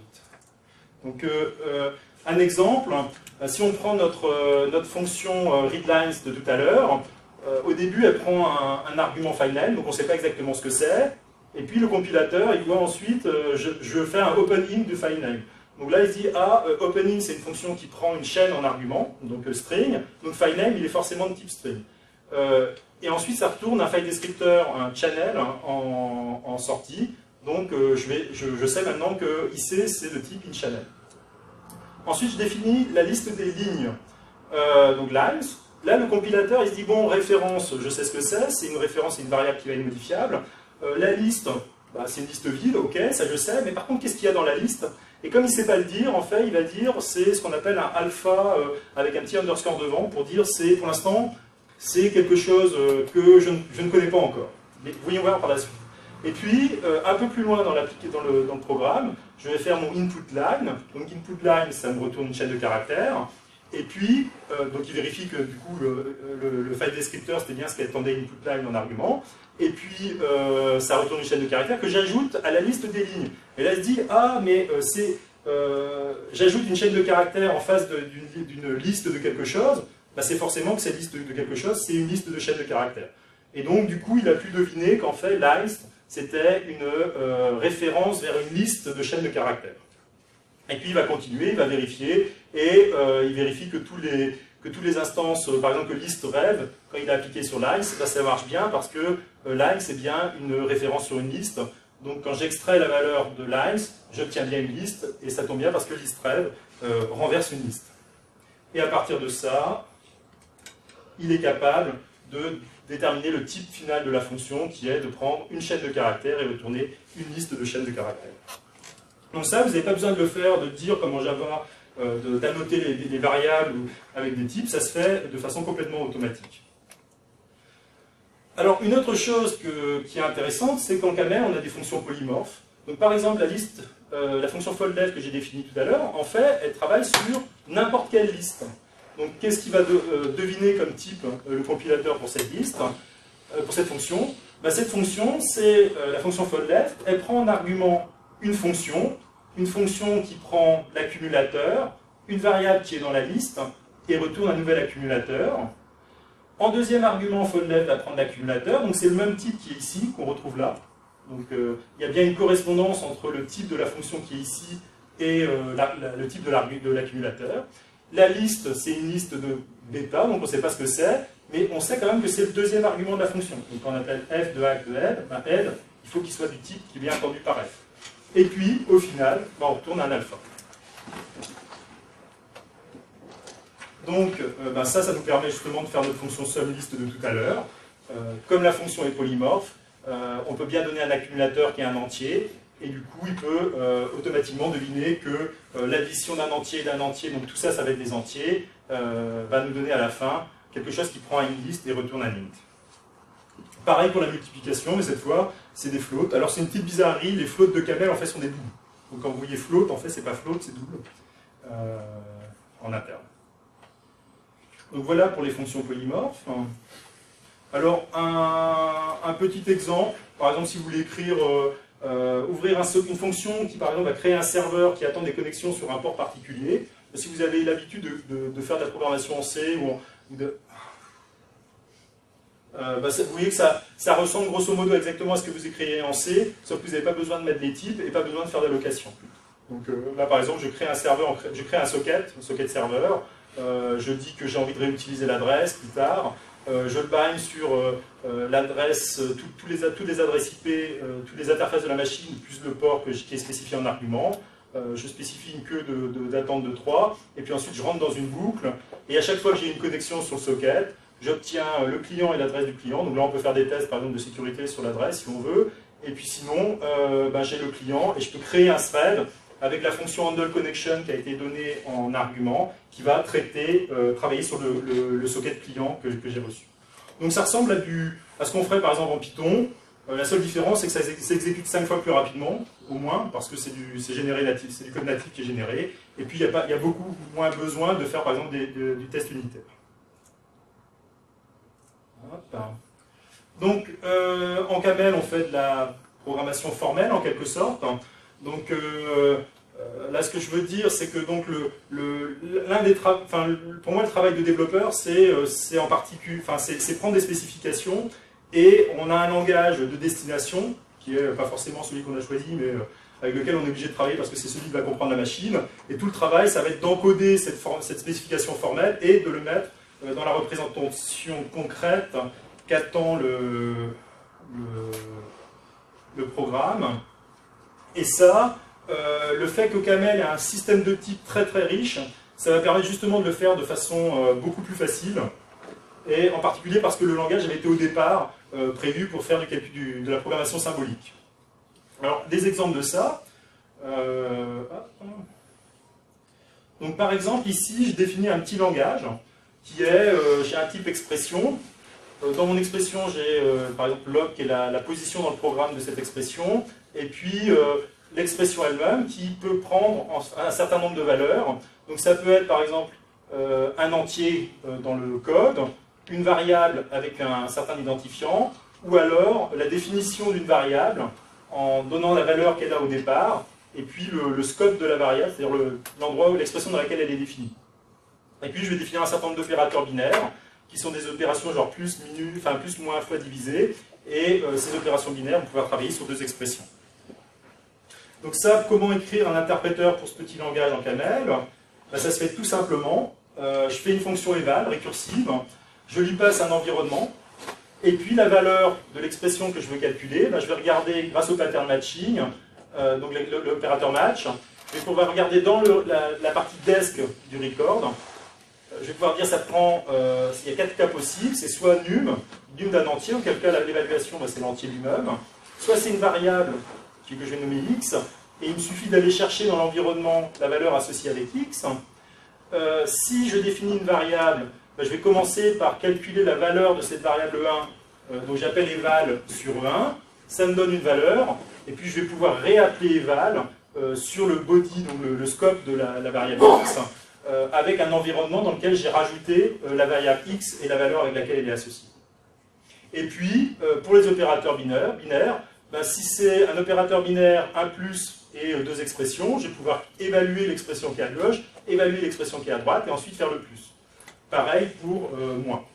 donc euh, euh, un exemple, si on prend notre, euh, notre fonction euh, readlines de tout à l'heure, euh, au début elle prend un, un argument final, donc on ne sait pas exactement ce que c'est, et puis le compilateur, il doit ensuite, euh, je, je fais un opening de filename. Donc là, il se dit, ah, euh, opening, c'est une fonction qui prend une chaîne en argument, donc euh, string, donc filename, il est forcément de type string. Euh, et ensuite, ça retourne un file descriptor, un channel, hein, en, en sortie, donc euh, je, vais, je, je sais maintenant que I C, c'est de type inChannel. Ensuite, je définis la liste des lignes, euh, donc lines. Là, le compilateur, il se dit, bon, référence, je sais ce que c'est, c'est une référence, c'est une variable qui va être modifiable. Euh, la liste, bah, c'est une liste vide, ok, ça je sais, mais par contre, qu'est-ce qu'il y a dans la liste? Et comme il ne sait pas le dire, en fait, il va dire, c'est ce qu'on appelle un alpha euh, avec un petit underscore devant, pour dire, c'est, pour l'instant, c'est quelque chose euh, que je ne, je ne connais pas encore. Mais voyons voir par la suite. Et puis, euh, un peu plus loin dans, dans, le, dans le programme, je vais faire mon input line. Donc, input line, ça me retourne une chaîne de caractères. Et puis, euh, donc il vérifie que du coup, le, le, le file descriptor, c'était bien ce qu'attendait input line en argument. Et puis, euh, ça retourne une chaîne de caractères que j'ajoute à la liste des lignes. Et là, il se dit, ah, mais euh, c'est, euh, j'ajoute une chaîne de caractères en face d'une liste de quelque chose. Bah, c'est forcément que cette liste de quelque chose, c'est une liste de chaînes de caractères. Et donc, du coup, il a pu deviner qu'en fait, lines, c'était une euh, référence vers une liste de chaînes de caractères. Et puis il va continuer, il va vérifier, et euh, il vérifie que tous les, que tous les instances, euh, par exemple que list rêve, quand il a appliqué sur lines, ben, ça marche bien parce que euh, lines c'est bien une référence sur une liste. Donc quand j'extrais la valeur de lines, j'obtiens bien une liste, et ça tombe bien parce que list rêve euh, renverse une liste. Et à partir de ça, il est capable de déterminer le type final de la fonction, qui est de prendre une chaîne de caractères et retourner une liste de chaînes de caractères. Donc ça, vous n'avez pas besoin de le faire, de dire comme en Java, euh, d'annoter les, les variables avec des types, ça se fait de façon complètement automatique. Alors une autre chose que, qui est intéressante, c'est qu'en Camel, on a des fonctions polymorphes. Donc par exemple, la liste, euh, la fonction foldLeft que j'ai définie tout à l'heure, en fait, elle travaille sur n'importe quelle liste. Donc qu'est-ce qu'il va de, euh, deviner comme type euh, le compilateur pour cette liste, euh, pour cette fonction? Ben, cette fonction, c'est euh, la fonction foldLeft, elle prend en argument une fonction, une fonction qui prend l'accumulateur, une variable qui est dans la liste, et retourne un nouvel accumulateur. En deuxième argument, foldLeft va prendre l'accumulateur, donc c'est le même type qui est ici, qu'on retrouve là. Donc euh, il y a bien une correspondance entre le type de la fonction qui est ici et euh, la, la, le type de l'accumulateur. La liste, c'est une liste de bêta, donc on ne sait pas ce que c'est, mais on sait quand même que c'est le deuxième argument de la fonction. Donc quand on appelle f de hack de head, ben head, il faut qu'il soit du type qui est bien entendu par f. Et puis, au final, ben on retourne un alpha. Donc, euh, ben ça, ça nous permet justement de faire notre fonction SumList de tout à l'heure. Euh, comme la fonction est polymorphe, euh, on peut bien donner un accumulateur qui est un entier, et du coup il peut euh, automatiquement deviner que euh, l'addition d'un entier et d'un entier, donc tout ça, ça va être des entiers, euh, va nous donner à la fin quelque chose qui prend une liste et retourne un int. Pareil pour la multiplication, mais cette fois, c'est des floats. Alors c'est une petite bizarrerie, les floats de Camel en fait sont des doubles. Donc quand vous voyez float, en fait c'est pas float, c'est double euh, en interne. Donc voilà pour les fonctions polymorphes. Alors un, un petit exemple, par exemple si vous voulez écrire, euh, euh, ouvrir un, une fonction qui par exemple va créer un serveur qui attend des connexions sur un port particulier. Si vous avez l'habitude de, de, de faire de la programmation en C ou, en, ou de... Euh, bah, ça, vous voyez que ça, ça ressemble grosso modo exactement à ce que vous écrivez en C, sauf que vous n'avez pas besoin de mettre les types et pas besoin de faire d'allocation. Donc euh, là par exemple, je crée un serveur, je crée un socket, un socket serveur, euh, je dis que j'ai envie de réutiliser l'adresse plus tard, euh, je le bind sur euh, euh, l'adresse, euh, tous les, toutes les adresses I P, euh, toutes les interfaces de la machine, plus le port que, qui est spécifié en argument. Euh, je spécifie une queue d'attente de, de, de trois, et puis ensuite je rentre dans une boucle, et à chaque fois que j'ai une connexion sur le socket, j'obtiens le client et l'adresse du client. Donc là, on peut faire des tests, par exemple, de sécurité sur l'adresse, si on veut. Et puis sinon, euh, ben, j'ai le client, et je peux créer un thread avec la fonction handle connection qui a été donnée en argument, qui va traiter, euh, travailler sur le, le, le socket client que, que j'ai reçu. Donc ça ressemble à, du, à ce qu'on ferait, par exemple, en Python. Euh, la seule différence, c'est que ça s'exécute cinq fois plus rapidement, au moins, parce que c'est du, généré natif, c'est du code natif qui est généré. Et puis, il y, y a beaucoup moins besoin de faire, par exemple, des, de, du test unitaire. Hop. Donc, euh, en Camel, on fait de la programmation formelle, en quelque sorte. Donc, euh, euh, là, ce que je veux dire, c'est que donc le, le, l'un des enfin, pour moi, le travail de développeur, c'est euh, en particulier, enfin, c'est prendre des spécifications. Et on a un langage de destination, qui n'est pas forcément celui qu'on a choisi, mais avec lequel on est obligé de travailler parce que c'est celui qui va comprendre la machine. Et tout le travail, ça va être d'encoder cette, cette spécification formelle et de le mettre dans la représentation concrète qu'attend le, le, le programme. Et ça, euh, le fait que Camel ait un système de type très très riche, ça va permettre justement de le faire de façon euh, beaucoup plus facile. Et en particulier parce que le langage avait été au départ euh, prévu pour faire du, du, de la programmation symbolique. Alors, des exemples de ça. Euh, donc, par exemple, ici, je définis un petit langage qui est, euh, j'ai un type expression. Euh, dans mon expression, j'ai euh, par exemple log qui est la, la position dans le programme de cette expression, et puis euh, l'expression elle-même qui peut prendre un certain nombre de valeurs. Donc, ça peut être par exemple euh, un entier euh, dans le code, une variable avec un certain identifiant, ou alors la définition d'une variable en donnant la valeur qu'elle a au départ, et puis le, le scope de la variable, c'est-à-dire l'endroit où l'expression dans laquelle elle est définie. Et puis je vais définir un certain nombre d'opérateurs binaires, qui sont des opérations genre plus, minus, enfin plus, moins, fois divisé, et euh, ces opérations binaires vont pouvoir travailler sur deux expressions. Donc ça, comment écrire un interpréteur pour ce petit langage en Camel? Ben, ça se fait tout simplement, euh, je fais une fonction eval récursive, je lui passe un environnement, et puis la valeur de l'expression que je veux calculer, ben je vais regarder grâce au pattern matching, euh, donc l'opérateur match, je vais pouvoir regarder dans le, la, la partie desk du record, je vais pouvoir dire ça prend, euh, il y a quatre cas possibles, c'est soit num, num d'un entier, auquel cas l'évaluation ben, c'est l'entier lui-même, soit c'est une variable que je vais nommer x, et il me suffit d'aller chercher dans l'environnement la valeur associée avec x. Euh, si je définis une variable, ben, je vais commencer par calculer la valeur de cette variable un, euh, donc j'appelle eval sur un, ça me donne une valeur, et puis je vais pouvoir réappeler eval euh, sur le body, donc le, le scope de la, la variable x, euh, avec un environnement dans lequel j'ai rajouté euh, la variable x et la valeur avec laquelle elle est associée. Et puis, euh, pour les opérateurs binaires, binaires ben, si c'est un opérateur binaire un plus et euh, deux expressions, je vais pouvoir évaluer l'expression qui est à gauche, évaluer l'expression qui est à droite, et ensuite faire le plus. Pareil pour euh, moins.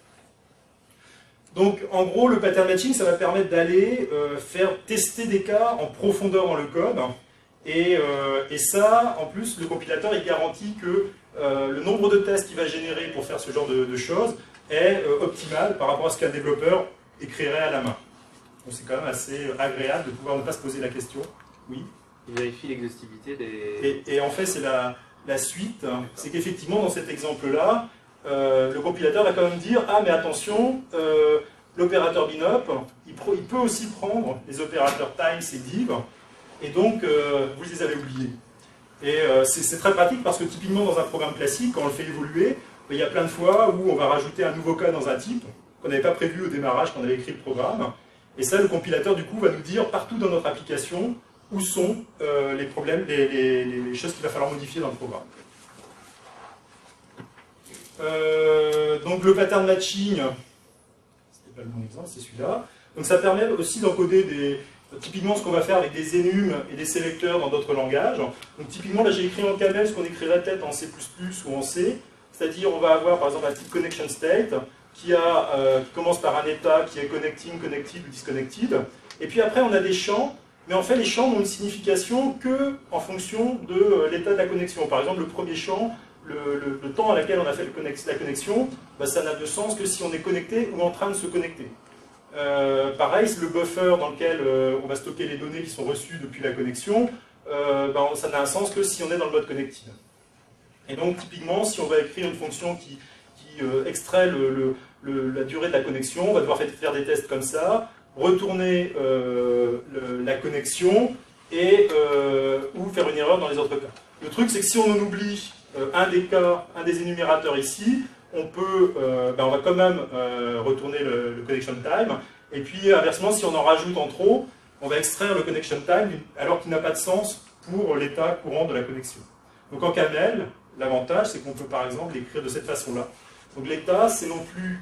Donc, en gros, le pattern matching, ça va permettre d'aller euh, faire tester des cas en profondeur dans le code. Et, euh, et ça, en plus, le compilateur, il garantit que euh, le nombre de tests qu'il va générer pour faire ce genre de, de choses est euh, optimal par rapport à ce qu'un développeur écrirait à la main. Donc, c'est quand même assez agréable de pouvoir ne pas se poser la question. Oui. Il vérifie l'exhaustivité des... Et, et en fait, c'est la, la suite. C'est qu'effectivement, dans cet exemple-là, Euh, le compilateur va quand même dire « Ah, mais attention, euh, l'opérateur binop, il, il peut aussi prendre les opérateurs times et div, et donc euh, vous les avez oubliés. Et euh, c'est très pratique parce que typiquement dans un programme classique, quand on le fait évoluer, il y a plein de fois où on va rajouter un nouveau cas dans un type qu'on n'avait pas prévu au démarrage quand on avait écrit le programme. Et ça, le compilateur du coup va nous dire partout dans notre application où sont euh, les problèmes, les, les, les choses qu'il va falloir modifier dans le programme. Euh, donc le pattern matching, c'était pas le bon exemple, c'est celui-là. Donc ça permet aussi d'encoder des, typiquement ce qu'on va faire avec des enums et des sélecteurs dans d'autres langages. Donc typiquement là j'ai écrit en camel ce qu'on écrirait peut-être en C plus plus ou en C, c'est-à-dire on va avoir par exemple un type connection state qui, a, euh, qui commence par un état qui est connecting, connected ou disconnected. Et puis après on a des champs, mais en fait les champs n'ont une signification que en fonction de euh, l'état de la connexion. Par exemple le premier champ, le, le, le temps à laquelle on a fait le connex, la connexion, bah, ça n'a de sens que si on est connecté ou en train de se connecter. Euh, pareil, le buffer dans lequel euh, on va stocker les données qui sont reçues depuis la connexion, euh, bah, ça n'a un sens que si on est dans le mode connected. Et donc typiquement, si on va écrire une fonction qui, qui euh, extrait le, le, le, la durée de la connexion, on va devoir faire des tests comme ça, retourner euh, le, la connexion et euh, ou faire une erreur dans les autres cas. Le truc, c'est que si on en oublie euh, un des cas, un des énumérateurs ici, on peut, euh, ben on va quand même euh, retourner le, le connection time, et puis inversement, si on en rajoute en trop, on va extraire le connection time alors qu'il n'a pas de sens pour l'état courant de la connexion. Donc en camel, l'avantage, c'est qu'on peut par exemple l'écrire de cette façon-là. Donc l'état, c'est non plus,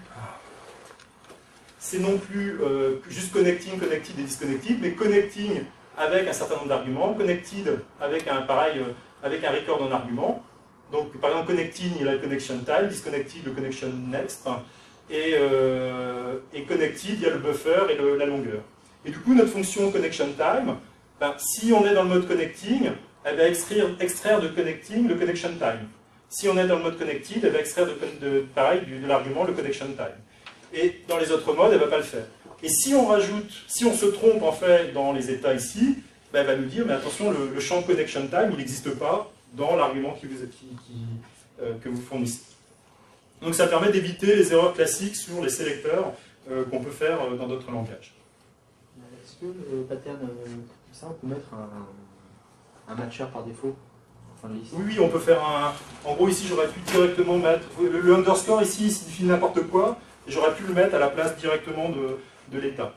c'est non plus euh, juste connecting, connected et disconnected, mais connecting avec un certain nombre d'arguments, connected avec un pareil, euh, avec un record en argument. Donc, par exemple, connecting, il y a le connection time, disconnected, le connection next, et, euh, et connected, il y a le buffer et le, la longueur. Et du coup, notre fonction connection time, ben, si on est dans le mode connecting, elle va extraire, extraire de connecting le connection time. Si on est dans le mode connected, elle va extraire de, de, pareil, de, de l'argument le connection time. Et dans les autres modes, elle ne va pas le faire. Et si on rajoute, si on se trompe en fait dans les états ici, ben, elle va nous dire, mais attention, le, le champ connection time, il n'existe pas dans l'argument qui vous, qui, qui, euh, que vous fournissez. Donc ça permet d'éviter les erreurs classiques sur les sélecteurs euh, qu'on peut faire euh, dans d'autres langages. Est-ce que le pattern, euh, comme ça, on peut mettre un, un matcher par défaut en fin de liste? Oui, oui, on peut faire un... En gros, ici, j'aurais pu directement mettre... Le, le underscore, ici, il signifie n'importe quoi, et j'aurais pu le mettre à la place directement de, de l'état.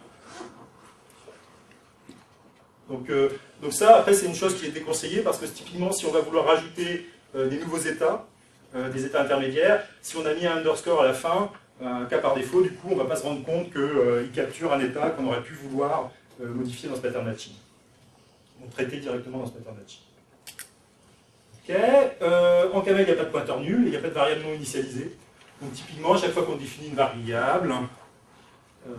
Donc, euh, donc ça, après, c'est une chose qui est déconseillée parce que typiquement, si on va vouloir rajouter euh, des nouveaux états, euh, des états intermédiaires, si on a mis un underscore à la fin, un cas par défaut, du coup, on ne va pas se rendre compte qu'il euh, capture un état qu'on aurait pu vouloir euh, modifier dans ce pattern matching. Donc traiter directement dans ce pattern matching. Ok. Euh, en camel, il n'y a pas de pointeur nul, il n'y a pas de variable non initialisée. Donc typiquement, à chaque fois qu'on définit une variable, euh,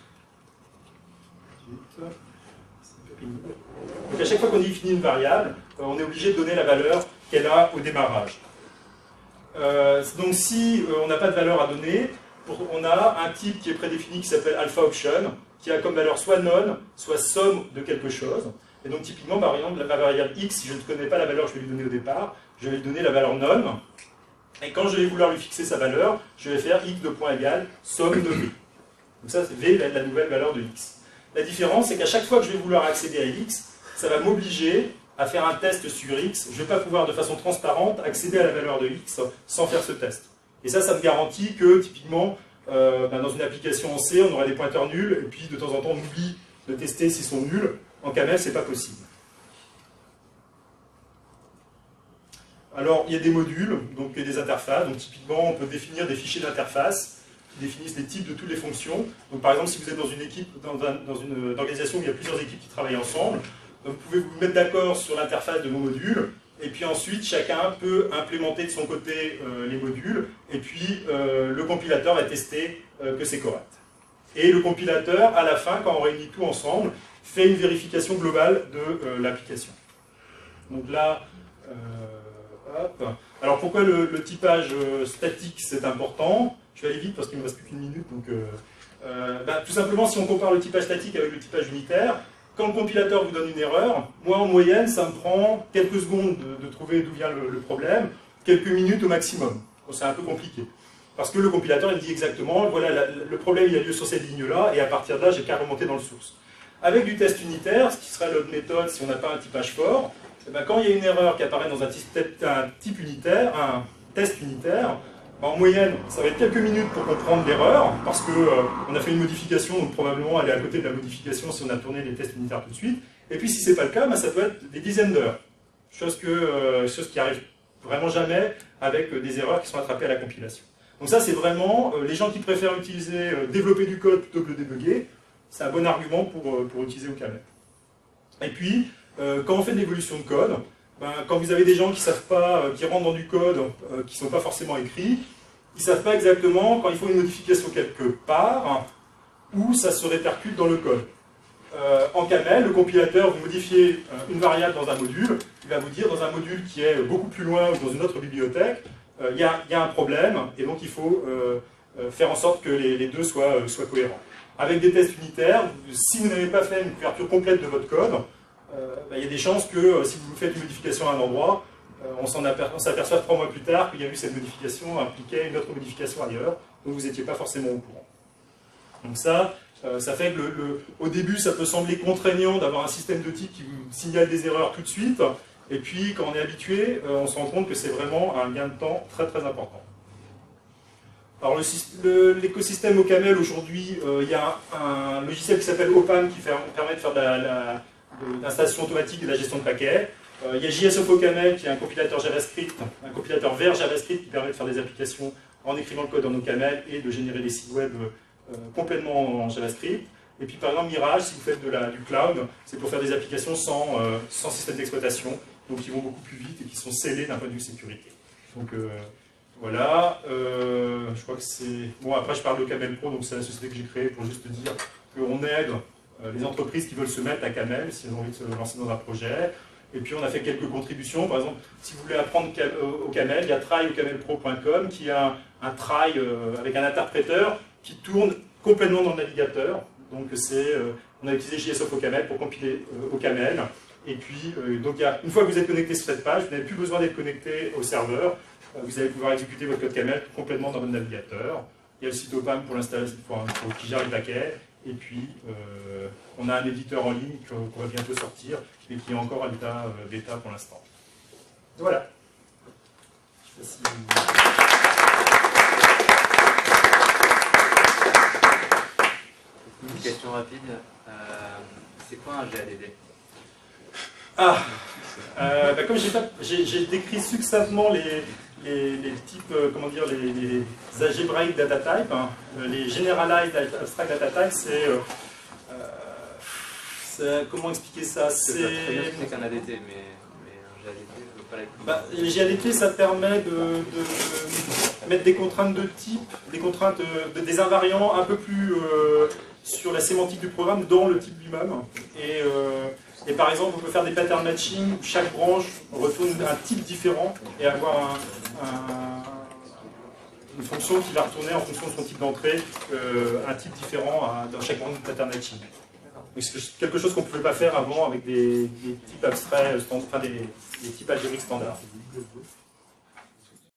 donc à chaque fois qu'on définit une variable, euh, on est obligé de donner la valeur qu'elle a au démarrage. Euh, donc si euh, on n'a pas de valeur à donner, pour, on a un type qui est prédéfini qui s'appelle alpha option, qui a comme valeur soit none, soit somme de quelque chose. Et donc typiquement, par exemple, la variable x, si je ne connais pas la valeur que je vais lui donner au départ, je vais lui donner la valeur none. Et quand je vais vouloir lui fixer sa valeur, je vais faire x de point égal somme de v. Donc ça, c'est v, la, la nouvelle valeur de x. La différence, c'est qu'à chaque fois que je vais vouloir accéder à x, ça va m'obliger à faire un test sur x. Je ne vais pas pouvoir de façon transparente accéder à la valeur de x sans faire ce test. Et ça, ça me garantit que, typiquement, euh, ben, dans une application en C, on aurait des pointeurs nuls, et puis de temps en temps, on oublie de tester s'ils sont nuls. En camel, ce n'est pas possible. Alors, il y a des modules, donc des interfaces. Donc, typiquement, on peut définir des fichiers d'interface qui définissent les types de toutes les fonctions. Donc, par exemple, si vous êtes dans une équipe, dans, un, dans une organisation où il y a plusieurs équipes qui travaillent ensemble, vous pouvez vous mettre d'accord sur l'interface de vos modules, et puis ensuite, chacun peut implémenter de son côté euh, les modules, et puis euh, le compilateur va tester euh, que c'est correct. Et le compilateur, à la fin, quand on réunit tout ensemble, fait une vérification globale de euh, l'application. Donc là, euh, hop. Alors pourquoi le, le typage euh, statique c'est important? Je vais aller vite parce qu'il ne me reste plus qu'une minute. Donc, euh, euh, bah, tout simplement, si on compare le typage statique avec le typage unitaire, quand le compilateur vous donne une erreur, moi en moyenne, ça me prend quelques secondes de, de trouver d'où vient le, le problème, quelques minutes au maximum. C'est un peu compliqué. Parce que le compilateur il dit exactement, voilà, la, le problème il a lieu sur cette ligne-là, et à partir de là, j'ai qu'à remonter dans le source. Avec du test unitaire, ce qui serait l'autre méthode si on n'a pas un typage fort, eh ben, quand il y a une erreur qui apparaît dans un type, un type unitaire, un test unitaire, ben, en moyenne, ça va être quelques minutes pour comprendre l'erreur, parce qu'on euh, a fait une modification, donc probablement elle est à côté de la modification si on a tourné les tests unitaires tout de suite. Et puis si ce n'est pas le cas, ben, ça peut être des dizaines d'heures. Chose, que, euh, chose qui arrive vraiment jamais avec euh, des erreurs qui sont attrapées à la compilation. Donc ça, c'est vraiment, euh, les gens qui préfèrent utiliser, euh, développer du code plutôt que le débugger, c'est un bon argument pour, euh, pour utiliser OCaml. Et puis, euh, quand on fait de l'évolution de code, ben, quand vous avez des gens qui savent pas, euh, qui rentrent dans du code, euh, qui ne sont pas forcément écrits, ils ne savent pas exactement, quand il faut une modification quelque part, hein, où ça se répercute dans le code. Euh, en Camel, le compilateur, vous modifiez euh, une variable dans un module, il va vous dire dans un module qui est beaucoup plus loin ou dans une autre bibliothèque, il euh, y, y a un problème, et donc il faut euh, euh, faire en sorte que les, les deux soient, euh, soient cohérents. Avec des tests unitaires, si vous n'avez pas fait une couverture complète de votre code, euh, bah, y a des chances que euh, si vous faites une modification à un endroit, euh, on s'aperçoit trois mois plus tard qu'il y a eu cette modification impliquait une autre modification ailleurs, donc vous n'étiez pas forcément au courant. Donc ça, euh, ça fait que le, le, au début, ça peut sembler contraignant d'avoir un système de type qui vous signale des erreurs tout de suite, et puis quand on est habitué, euh, on se rend compte que c'est vraiment un gain de temps très très important. Alors l'écosystème OCaml aujourd'hui, euh, il y a un, un logiciel qui s'appelle Opam qui fait, permet de faire de l'installation automatique et de la gestion de paquets. Euh, il y a J S of OCaml qui est un compilateur JavaScript, un compilateur vers JavaScript qui permet de faire des applications en écrivant le code en OCaml et de générer des sites web euh, complètement en JavaScript. Et puis par exemple Mirage, si vous faites de la, du cloud, c'est pour faire des applications sans, euh, sans système d'exploitation, donc qui vont beaucoup plus vite et qui sont scellées d'un point de vue sécurité. Donc, euh, voilà, euh, je crois que c'est... Bon, après je parle de Camel Pro, donc c'est la société que j'ai créée pour juste dire qu'on aide euh, les entreprises qui veulent se mettre à Camel, si elles ont envie de se lancer dans un projet. Et puis on a fait quelques contributions, par exemple, si vous voulez apprendre au Camel, il y a try au camel pro point com qui a un, un try euh, avec un interpréteur qui tourne complètement dans le navigateur. Donc c'est, euh, on a utilisé J S of OCaml pour compiler euh, OCaml. Et puis, euh, donc il y a, une fois que vous êtes connecté sur cette page, vous n'avez plus besoin d'être connecté au serveur. Vous allez pouvoir exécuter votre code Camel complètement dans votre navigateur. Il y a le site Opam pour l'installation, pour, pour qui gère les paquets. Et puis, euh, on a un éditeur en ligne qu'on va bientôt sortir, mais qui est encore à l'état euh, bêta pour l'instant. Voilà. Je sais pas si vous... Une question rapide. Euh, C'est quoi un G A D D? Ah euh, bah, comme j'ai décrit succinctement les, les, les types, euh, comment dire, les, les algebraic data types, hein, les generalized abstract data types, c'est... Euh, euh, comment expliquer ça? C'est qu'un A D T, mais, mais un G A D T, je veux pas la bah, les G A D T, ça permet de, de mettre des contraintes de type, des contraintes, de, des invariants un peu plus euh, sur la sémantique du programme dans le type lui-même. Et, euh, et par exemple, on peut faire des pattern matching où chaque branche retourne un type différent et avoir un, un, une fonction qui va retourner en fonction de son type d'entrée euh, un type différent à, dans chaque branche de pattern matching. C'est quelque chose qu'on ne pouvait pas faire avant avec des, des types abstraits, enfin des, des types algébriques standards.